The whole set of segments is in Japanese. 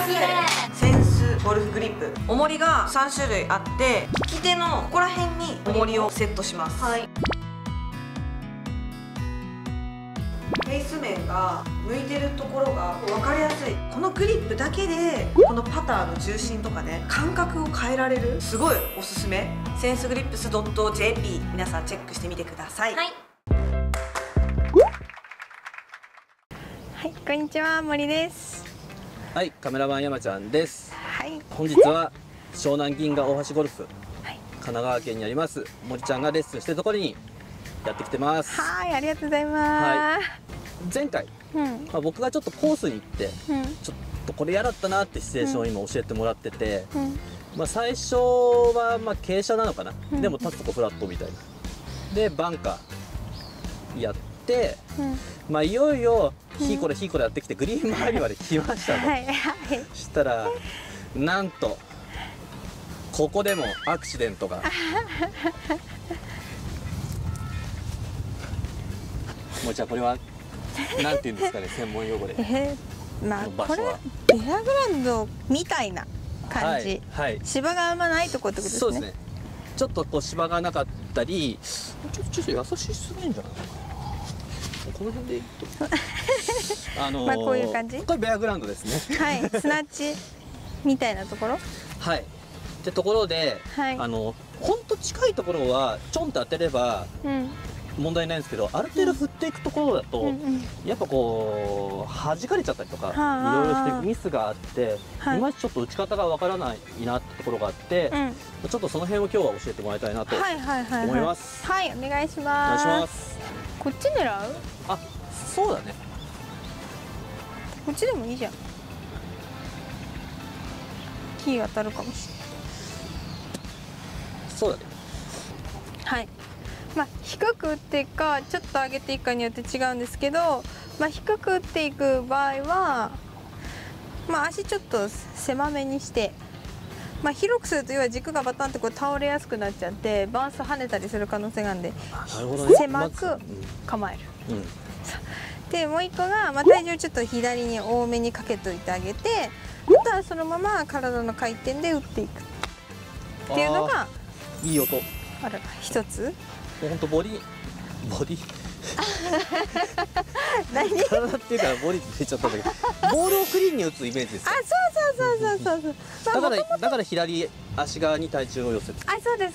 センスゴルフグリップ、重りが3種類あって、利き手のここら辺に重りをセットします。はい、フェイス面が向いてるところが分かりやすい。このグリップだけでこのパターの重心とかね、感覚を変えられる、すごいおすすめ。センスグリップス .jp、 皆さんチェックしてみてください。はい、 はい、こんにちは、森です。 はい、カメラマン山ちゃんです。 はい、 本日は湘南銀河大橋ゴルフ、はい、神奈川県にあります森ちゃんがレッスンしてるところにやってきてます。 はい、ありがとうございます。 はい、前回、僕がちょっとコースに行って、ちょっとこれ嫌だったなってシチュエーションを今教えてもらってて、最初は傾斜なのかな、でも立つとこフラットみたいなでバンカーやって、いよいよヒーコレやってきてグリーン周りまで来ましたと。そしたらなんとここでもアクシデントが。もうじゃあこれはなんていうんですかね、専門用語で。これベアグラウンドみたいな感じ、芝があんまないとこってことですね。 そうですね。ちょっとこう芝がなかったり、ちょっと優しすぎるんじゃないかな。この辺でいいとこういう感じ。 これベアグラウンドですね。 はい、スナッチみたいなところ。はい。 ってところで、本当近いところはちょんと当てれば問題ないんですけど、ある程度振っていくところだと、やっぱこう弾かれちゃったりとかいろいろしてミスがあって、いまいちちょっと打ち方がわからないなってところがあって、ちょっとその辺を今日は教えてもらいたいなと思います。 はい、お願いします。お願いします。こっち狙う？ あ、そうだね。 こっちでもいいじゃん。木当たるかもしれない。 そうだね。 はい。低く打っていくかちょっと上げていくかによって違うんですけど、低く打っていく場合は、足ちょっと狭めにして、広くすると要は軸がバタンってこう倒れやすくなっちゃってバウンス跳ねたりする可能性があるんで、狭く構える。でもう一個が、体重ちょっと左に多めにかけといてあげて、あとはそのまま体の回転で打っていくっていうのがいい音ある一つ。 本当ボディ何体っていうかボディって言っちゃったんだけど、ボールをクリーンに打つイメージですか。そうだから左足側に体重を寄せて。 そうです。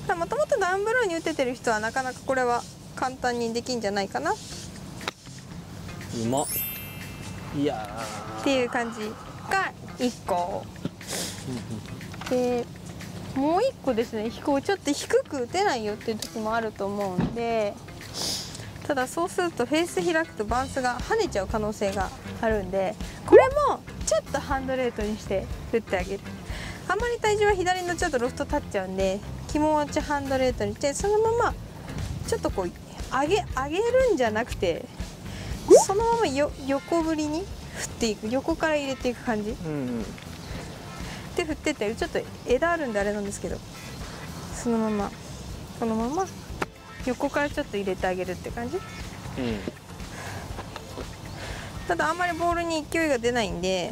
もともとダウンブローに打ててる人はなかなかこれは簡単にできんじゃないかな。 うまっ。いやーっていう感じが1個で、もう1個ですね、ちょっと低く打てないよっていう時もあると思うんで、ただそうするとフェース開くとバウンスが跳ねちゃう可能性があるんで、これもちょっとハンドレートにして打ってあげる。あんまり体重は左のちょっとロフト立っちゃうんで、気持ちハンドレートにして、そのままちょっとこう上げるんじゃなくて、そのまま横振りに振っていく、横から入れていく感じ、で振ってって、ちょっと枝あるんであれなんですけど、そのままこのまま横からちょっと入れてあげるって感じ。ただあんまりボールに勢いが出ないんで。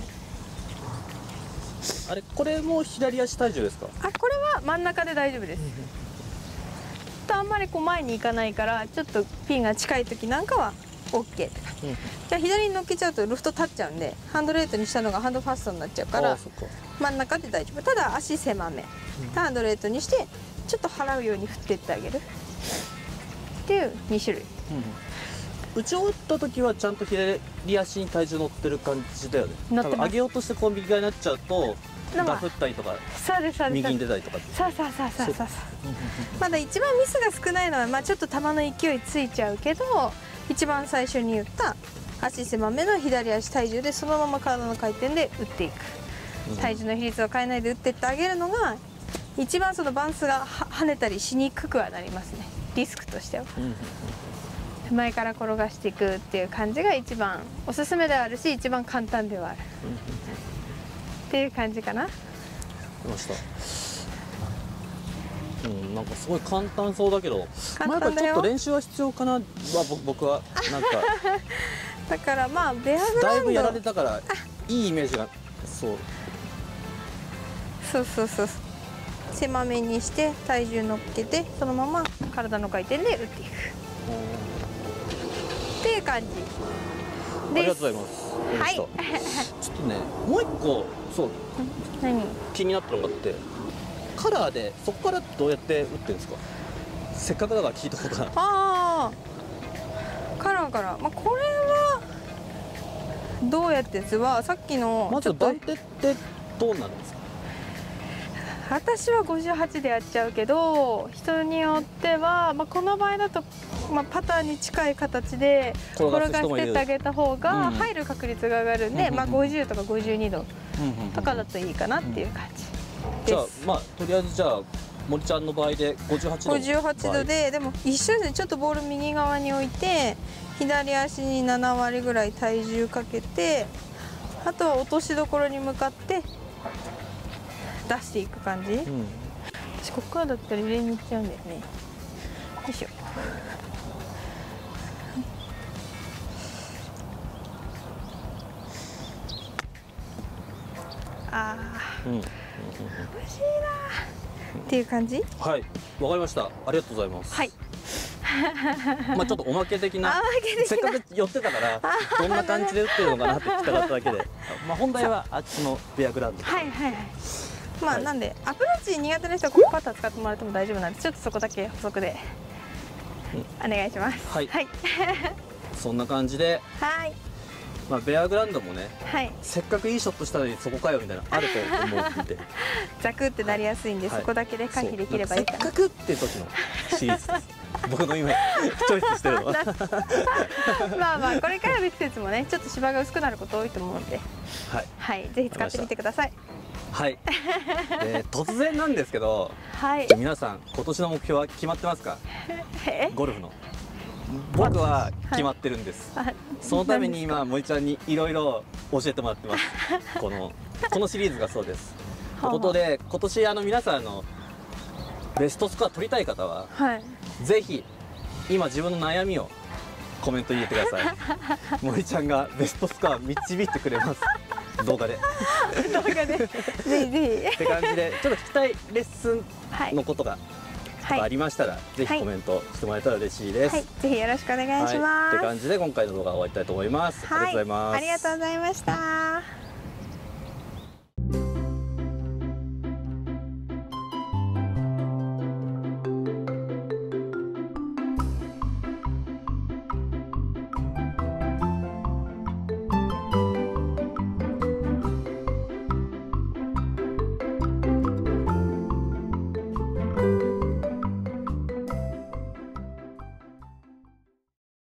あれ、これも左足体重ですか。 これは真ん中で大丈夫です。あんまりこう前に行かないから、ちょっとピンが近い時なんかは OK って感じ。じゃあ左に乗っけちゃうとロフト立っちゃうんで、ハンドレートにしたのがハンドファストになっちゃうから、真ん中で大丈夫。ただ足狭め、ハンドレートにしてちょっと払うように振っていってあげるっていう2種類。 打ち終わった時はちゃんと左足に体重乗ってる感じだよね。多分上げようとしてこう右側になっちゃうとダフったりとか右に出たりとか。 そう。まだ一番ミスが少ないのは、ちょっと球の勢いついちゃうけど、一番最初に言った足狭めの左足体重でそのまま体の回転で打っていく、体重の比率を変えないで打っていってあげるのが一番そのバウンスが跳ねたりしにくくはなりますね、リスクとしては。前から転がしていくっていう感じが一番おすすめではあるし、一番簡単ではあるっていう感じかな。 出ました。なんかすごい簡単そうだけど、やっぱりちょっと練習は必要かな。僕はなんかだからベアグラウンドだいぶやられたからいいイメージがそうそうそう、狭めにして体重乗っけてそのまま体の回転で打っていくっていう感じです。 ありがとうございます。 はい。 ちょっとね、もう一個そう何気になったのがあって、カラーでそこからどうやって打ってるんですか？せっかくだから聞いたことが。 ああ、カラーから、まあ、これはどうやってですはさっきのまず番手ってどうなるんですか？ 私は58でやっちゃうけど、人によっては、まあ、この場合だと、まあ、パターに近い形で転がしてってあげた方が入る確率が上がるんで、まあ、50とか52度とかだといいかなっていう感じです。 じゃあまあとりあえずじゃあ森ちゃんの場合で58度でも一緒ですね。ちょっとボール右側に置いて左足に7割ぐらい体重かけて、あとは落としどころに向かって出していく感じ、私ここからだったら入れに行っちゃうんだよね。よいしょ。ああ、惜しいなっていう感じ。 はい、わかりました。ありがとうございます。 はい。 まあちょっとおまけ的な、せっかく寄ってたからどんな感じで打ってるのかなって聞きたかっただけで、まあ本題はあっちのベアグラウンド。 はいはいはい。まあなんでアプローチ苦手な人はここパター使ってもらっても大丈夫なんで、ちょっとそこだけ補足でお願いします。 はい。 はい。 そんな感じで、 はい。 まあベアグラウンドもね、 はい。 せっかくいいショットしたのにそこかよみたいなあると思うんで、 ザクってなりやすいんで、そこだけで回避できればいいかな。 せっかくっていう時のシリーズです。僕の今チョイスしてるのはまあまあこれからの季節もね、ちょっと芝が薄くなること多いと思うんで、 はい、 はい、ぜひ使ってみてください。 はい。突然なんですけど、 はい。 皆さん今年の目標は決まってますか？ゴルフの。僕は決まってるんです。 はい、 そのために今森ちゃんにいろいろ教えてもらってます。このシリーズがそうです。ということで今年皆さんベストスコア取りたい方は、 はい、 ぜひ今自分の悩みをコメントに入れてください。森ちゃんがベストスコア導いてくれます。動画で動画でぜひぜひって感じで、ちょっと聞きたいレッスンのことがありましたら、ぜひコメントしてもらえたら嬉しいです。 はい、ぜひよろしくお願いします。 って感じで今回の動画を終わりたいと思います。ありがとうございます。 ありがとうございました。